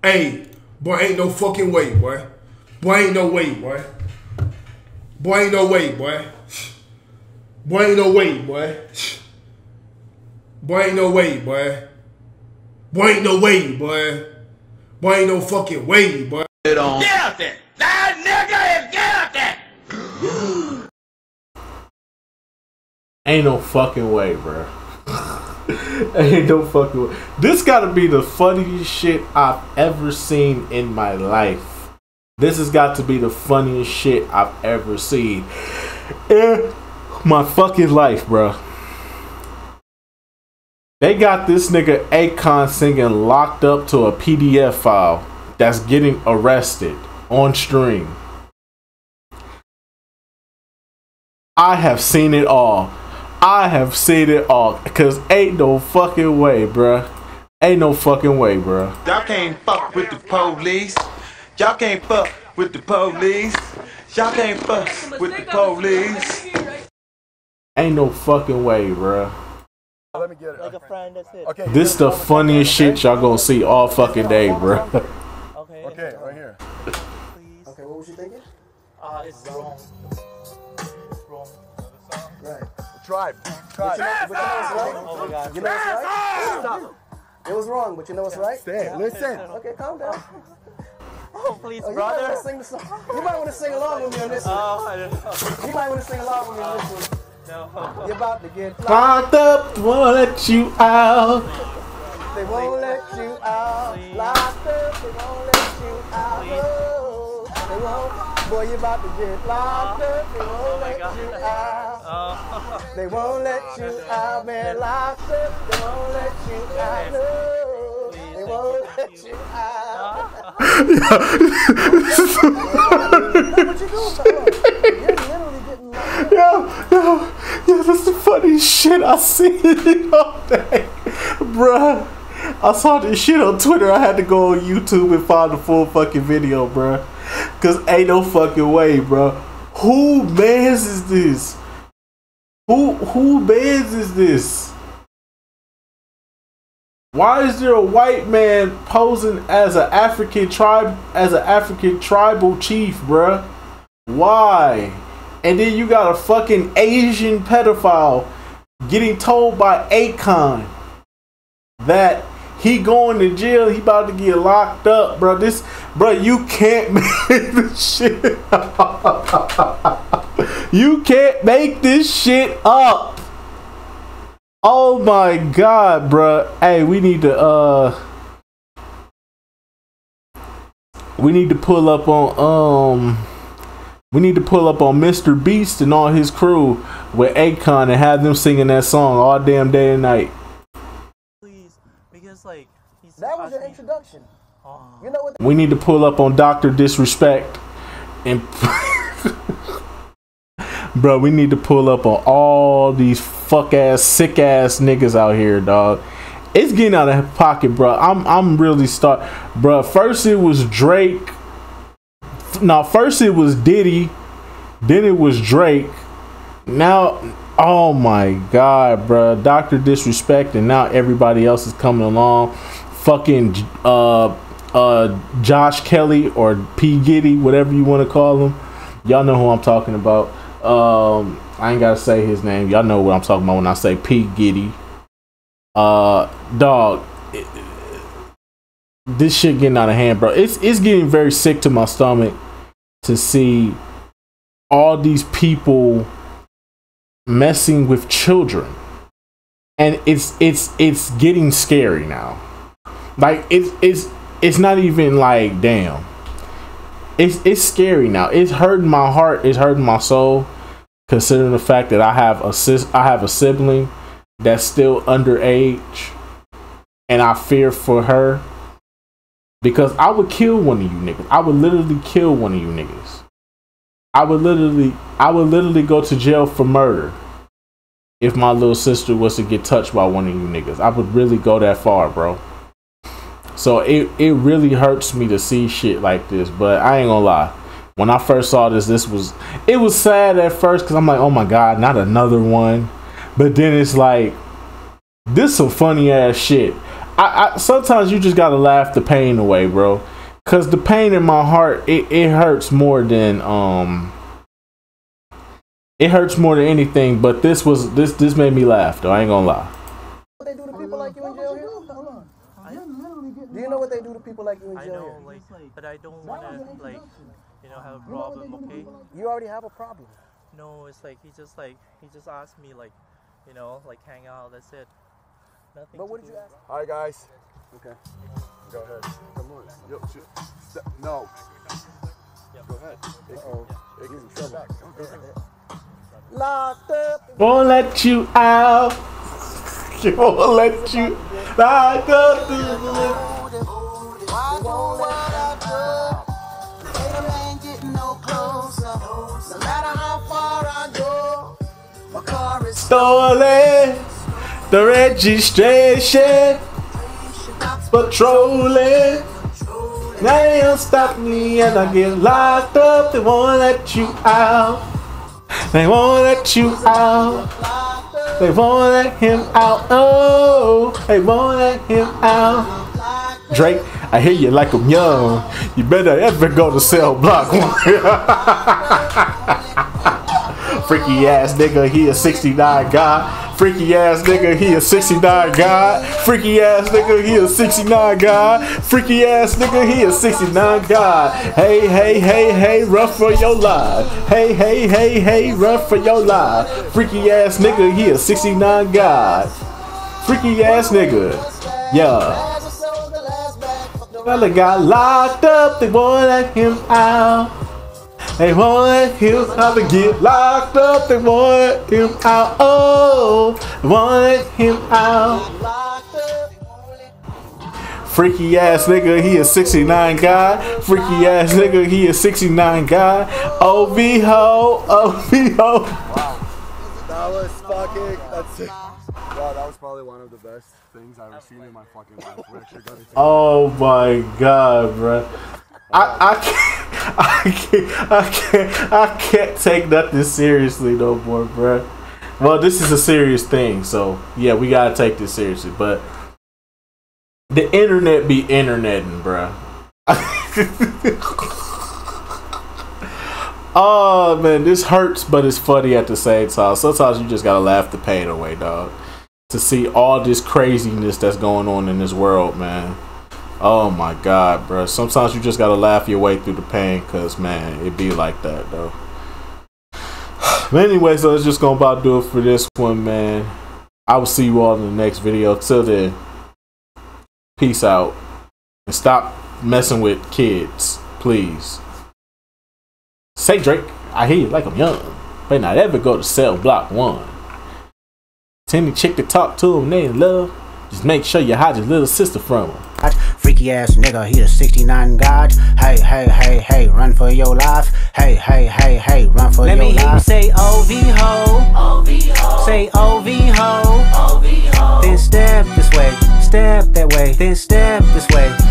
Hey, boy, ain't no fucking way, boy. Boy, ain't no way, boy. Boy, ain't no way, boy. Boy, ain't no way, boy. Boy, ain't no way, boy. Boy, ain't no way, boy. Boy, ain't no fucking way, boy. Get out there! That nigga is get out there! Ain't no fucking way, bro. Ain't no fucking way. This gotta be the funniest shit I've ever seen in my life. This has got to be the funniest shit I've ever seen in my fucking life, bro. They got this nigga Akon singing "Locked Up" to a PDF file that's getting arrested on stream. I have seen it all. I have seen it all. Cause ain't no fucking way, bruh. Ain't no fucking way, bruh. Y'all can't fuck with the police. Y'all can't fuck with the police. Y'all can't fuck with the police. Ain't no fucking way, bruh. Let me get it. Like a friend, that's it. Okay. This the funniest shit y'all gonna see all fucking day, bruh. Okay. Okay, right here. Please. Okay, what was you thinking? It's wrong. It's wrong. Right. Tribe. But you know what's right? Oh my God. You know what's right? Stop. It was wrong, but you know what's right? Stay. Listen. Okay, calm down. Oh, please, brother. You might want to sing the song. You might want to sing along with me on this one. Oh, I don't know. You might want to sing along with me on this one. No. You're about to get locked up, won't let you out. They won't let you out. Please. Locked up, they won't let you out. Oh, they won't. Boy, you're about to get locked up. They won't let you out. They won't let you out, man. Locked up, they won't let you out. No, they won't let you out. What you doing, fella? You're literally getting locked up. Yo, that's the funniest shit I seen all day. Bruh, I saw this shit on Twitter. I had to go on YouTube and find the full fucking video, bruh. Cause ain't no fucking way, bruh. Who mans is this? Who mans is this? Why is there a white man posing as an African tribal chief, bruh? Why? And then you got a fucking Asian pedophile getting told by Akon that he going to jail, he about to get locked up, bro. You can't make this shit up. You can't make this shit up. Oh my God, bro. Hey, we need to pull up on Mr. Beast and all his crew with Akon and have them singing that song all damn day and night. Please, because like that was your introduction. You know what? We need to pull up on Dr. Disrespect and bro, we need to pull up on all these fuck ass sick ass niggas out here, dog. It's getting out of pocket, bro. I'm really bro. First it was Drake. No, first it was Diddy, then it was Drake. Now, oh my God, bro, Dr. Disrespect, and now everybody else is coming along. Fucking Josh Kelly or P Giddy, whatever you want to call him. Y'all know who I'm talking about. I ain't gotta say his name. Y'all know what I'm talking about when I say P Giddy. Dog. This shit getting out of hand, bro. It's getting very sick to my stomach to see all these people messing with children, and it's getting scary now. Like it's not even like damn. It's scary now. It's hurting my heart. It's hurting my soul, considering the fact that I have a sibling that's still underage, and I fear for her. Because I would kill one of you niggas. I would literally kill one of you niggas. I would literally go to jail for murder if my little sister was to get touched by one of you niggas. I would really go that far, bro. So it really hurts me to see shit like this. But I ain't gonna lie. When I first saw this, it was sad at first because I'm like, oh my God, not another one. But then it's like, this some funny ass shit. I sometimes you just gotta laugh the pain away, bro. Cause the pain in my heart, it hurts more than it hurts more than anything. But this made me laugh though. I ain't gonna lie. What they do to people like you in jail here? Do you know what they do to people like you in jail here? I know, like, but I don't wanna, like, you know, have a problem. Okay. You already have a problem. No, it's like he just asked me, like, you know, like hang out. That's it. Nothing. But what did you ask? All right, guys. Okay. Go ahead. Come on. Yo, no. Go ahead. Uh-oh. It gets in trouble. Locked up. Won't let you out. Won't let you locked up. Stolen the registration, patrolling. Now they don't stop me and I get locked up. They won't let you out. They won't let you out. They won't let him out. Oh, they won't let him out. Drake, I hear you like I'm young. You better ever go to cell block 1. Freaky ass nigga, he a 69 guy. Freaky ass nigga, he a 69 guy. Freaky ass nigga, he a 69 guy. Freaky ass nigga, he a 69 guy. Hey, hey, hey, hey, run for your life. Hey, hey, hey, hey, run for your life. Freaky ass nigga, he a 69 guy. Freaky ass nigga, yeah. Fella got locked up, they won't let him out. They won't let him out to get locked up. They won't let him out. Oh, they won't let him out. Freaky ass nigga, he a 69 guy. Freaky ass nigga, he a 69 guy. OV ho, OV ho. Wow. That was fucking, that's it. Wow, that was probably one of the best things I've ever seen in my fucking life. We actually got it. Oh my god, bro. I can't take nothing seriously no more, bro. Well, this is a serious thing, so yeah, we gotta take this seriously. But the internet be interneting, bro. Oh man, this hurts, but it's funny at the same time. Sometimes you just gotta laugh the pain away, dog. To see all this craziness that's going on in this world, man. Oh my god, bro. Sometimes you just gotta laugh your way through the pain, cause man, it be like that though. But anyway, so it's just gonna about do it for this one, man. I will see you all in the next video. Till then, peace out. And stop messing with kids, please. Say Drake, I hear you like I'm young. But not ever go to cell block 1. Tell the chick to talk to him, they in love. Just make sure you hide your little sister from him. Freaky ass nigga, he the 69 god. Hey, hey, hey, hey, run for your life. Hey, hey, hey, hey, run for your life. Let me hear you say OV ho. Say OV ho. Then step this way, step that way, then step this way.